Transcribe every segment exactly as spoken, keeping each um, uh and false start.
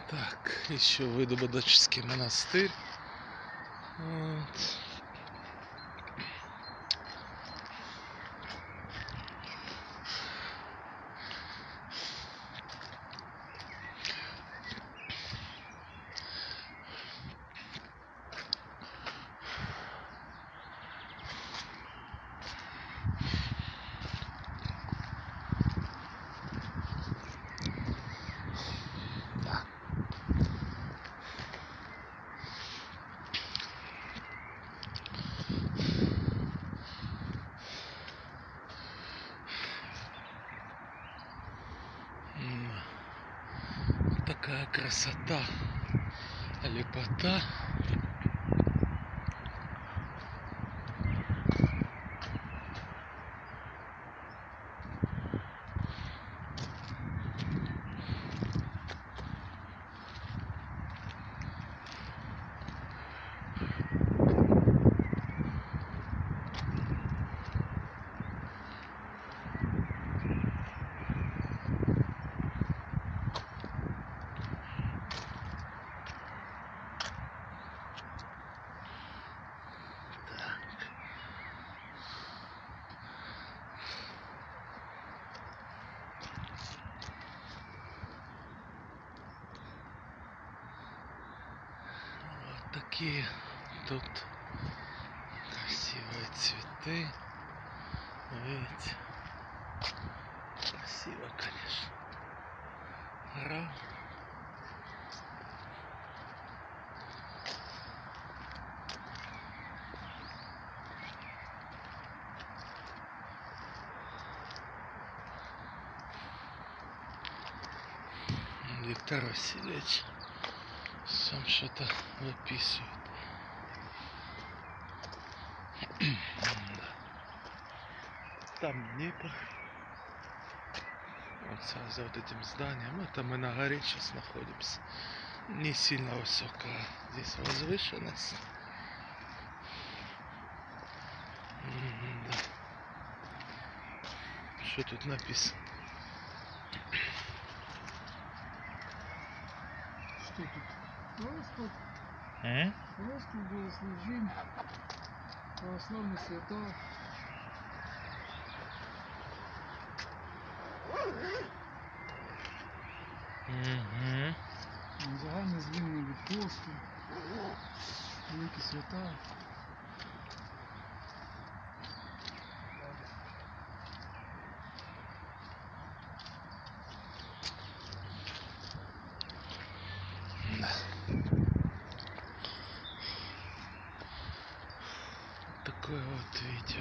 Так, еще Выдубодочский монастырь. Вот. Такая красота, лепота. Такие тут красивые цветы. Видите? Красиво, конечно. Ра. Виктор Васильевич сам что-то выписывает. Там Днепр. Вот сразу за вот этим зданием. Это мы на горе сейчас находимся. Не сильно высокая здесь возвышенность. Да. Что тут написано? Что тут? Просто, М? просто богослужение, православные свята. Угу. Загальне звільнення від посту, великі свята. Такое вот видео.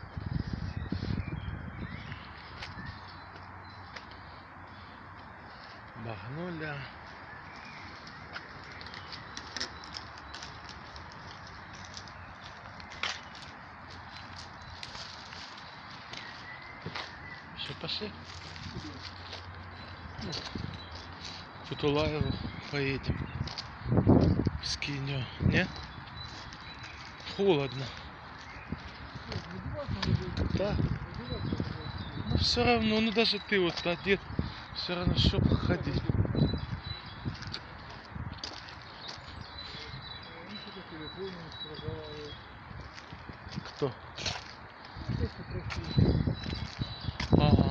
Магнолия. Что, пошли? К Кутулаеву поедем. В Скиню. Не? Холодно. Да. Ну все равно, ну даже ты вот одет, все равно чтобы ходить. Кто? Ага.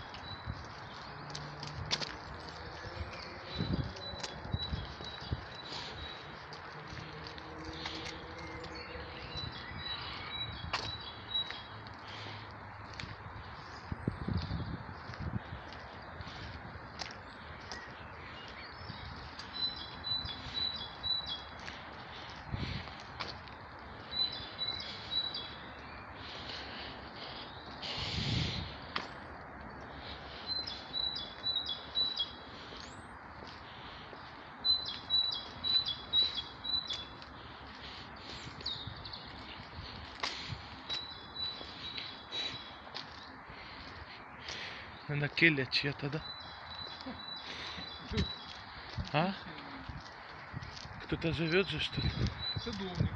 На келья чья-то, да? А? Кто-то живет же, что ли? Садовник.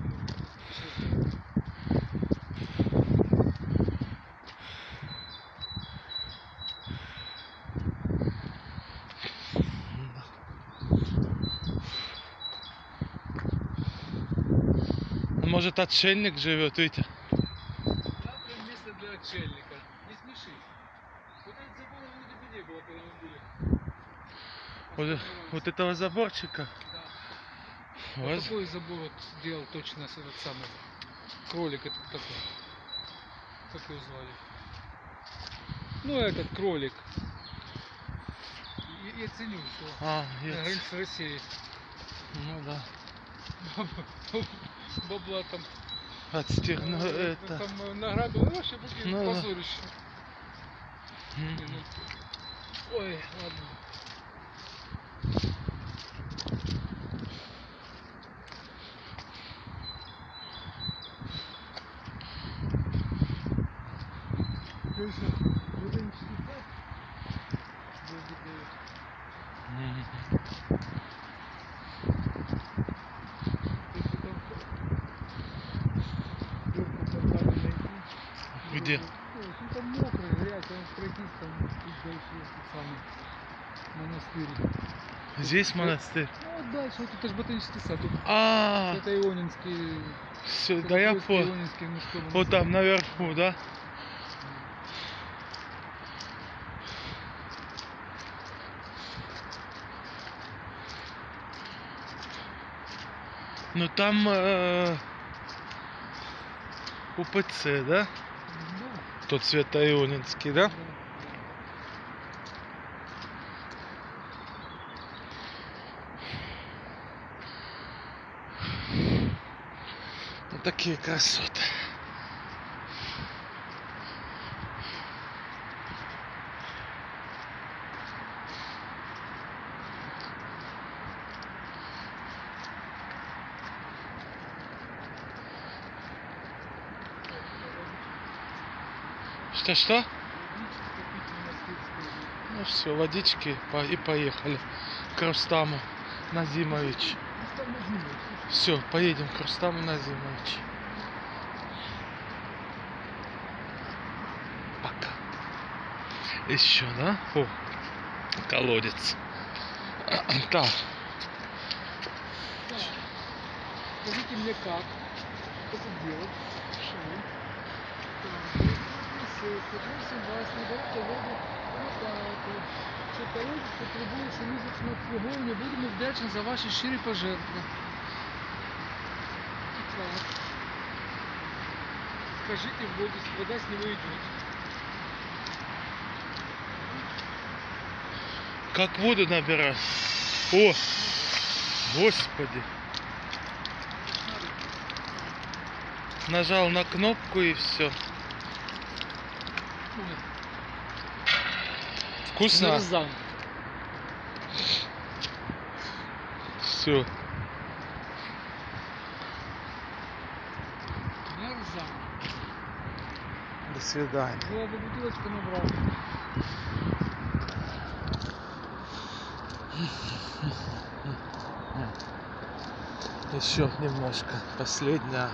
Может, отшельник живет, Витя? Там прям место для отшельника. Не смеши. Вот этот забор вроде бы не было, когда мы были. Вот, вот этого заборчика. Да. Вот. Вот такой забор вот делал точно этот самый кролик этот такой. Как его звали? Ну этот кролик. Я, я ценю, что А, на есть. границе России. Ну да. Бабла там. Отстегну э, это. Там э, награду. Ну вообще будет Ну да. позорище. М. Не, ну, ой, ладно. Конечно, ботанический сад будет дает. М. Если там дырку под нами найти. Где? Ну, ну, там мокрый, грязь, там пройтись, там чуть дальше есть тот самый монастырь. Здесь монастырь. Ну вот дальше, вот это же ботанический сад. Тут А, это Ионинский. все, да я понял. Ионинский мужской монастырь. Вот там наверху, да? Ну там э, УПЦ, да? Да. Тот Свято-Ионинский, да? Да. Вот такие красоты. Что-что? Водички попить монастырской. Ну все, водички по- и поехали к Рустаму Назимович. Ну, там Назимович, слушай. Все, поедем к Рустаму Назимович. Пока. Еще, да? О, колодец. Так, Так, скажите мне как это делать? Шоу. Так, восемь вас надаєте воду контакту. Що колодязь потребує щомісячного обслуговування, будемо вдячні за ваші щирі пожертви. Так. Скажите в воду, вода с него идет. как воду набирать? О, господи. Нажал на кнопку и все. Вкусно? Нарзан. Все. Нарзан. До свидания. Я бы бутылочку набрал. Еще немножко. Последняя.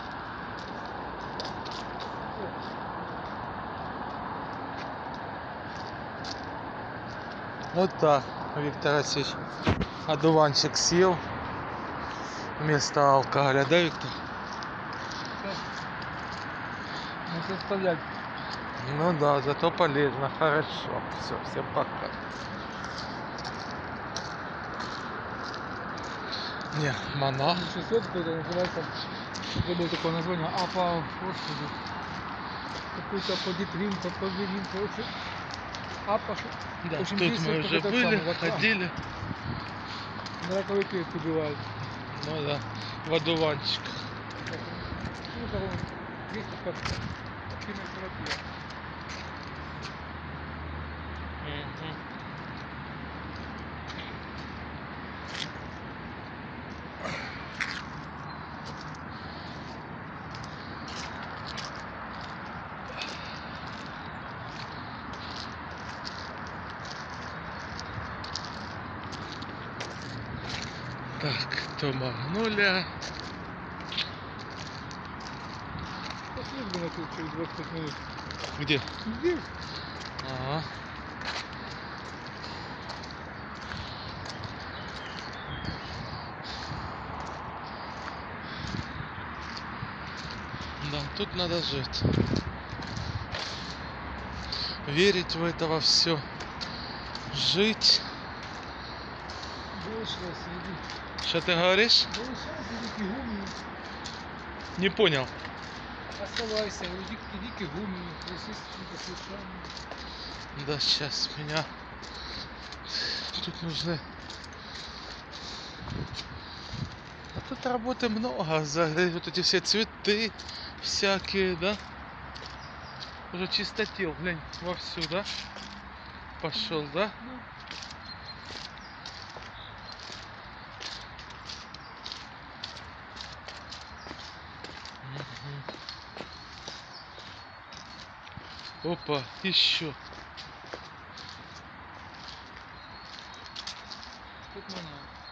Вот так, Виктор Васильевич. Одуванчик съел вместо алкоголя, да, Виктор? Надо оставлять. Ну да, зато полезно, хорошо. Все, всем пока. Не, монах. шестьсот какой-то называется. Забыл такое название. А по, господи. Какой-то подитрин, подитрин, короче. А по Да, в общем, тут здесь мы вот уже этот были, самый, вот, а. ходили. на раковые клетки убивают. Ну да, в одуванчик. Ну, кого двести как химиотерапия. Мгм. Так, то магнолия. Пошли бы на тут через двадцать пять минут. Где? Здесь. Ага. тут надо жить. Верить в это во все. Жить. Залишилося, іди. Что ты говоришь? Залишайся, іди к Ігумію. Не понял. Оставайся, иди, иди к Игуменю, российским послушанием. Да, сейчас меня тут нужны. А тут работы много. Загреть вот эти все цветы всякие, да? Уже чистотел, глянь, вовсю, да? Пошел, да? Ну, Мгм. Опа, еще. тут можно.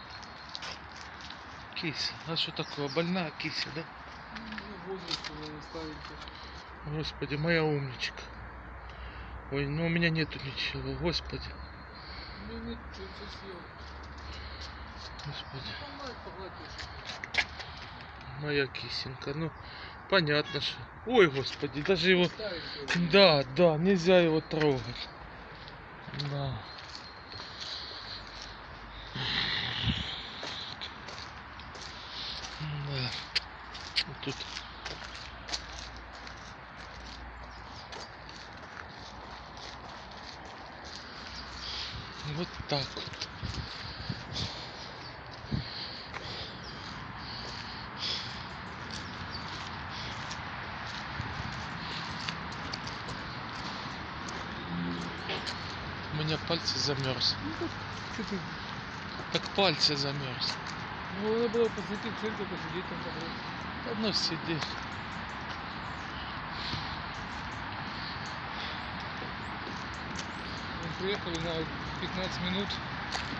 Кися. А что такое? Больная кися, да? Ну, возраст уже старенький. Господи, моя умничка. Ой, ну у меня нету ничего, господи. Ну нет, что ты съел. Господи, Ну, мать погладишь. моя кисенька. Ну, понятно, что. Ой, господи, даже его... Старенький. Да, да, нельзя его трогать. Да. Да. Вот тут. Вот так вот. У меня пальцы замерз. Ну, так, что ты? Как пальцы замерз. Ну, надо было посмотреть в церковь, посидеть там побрать. Одно сидеть. Мы приехали на пятнадцать минут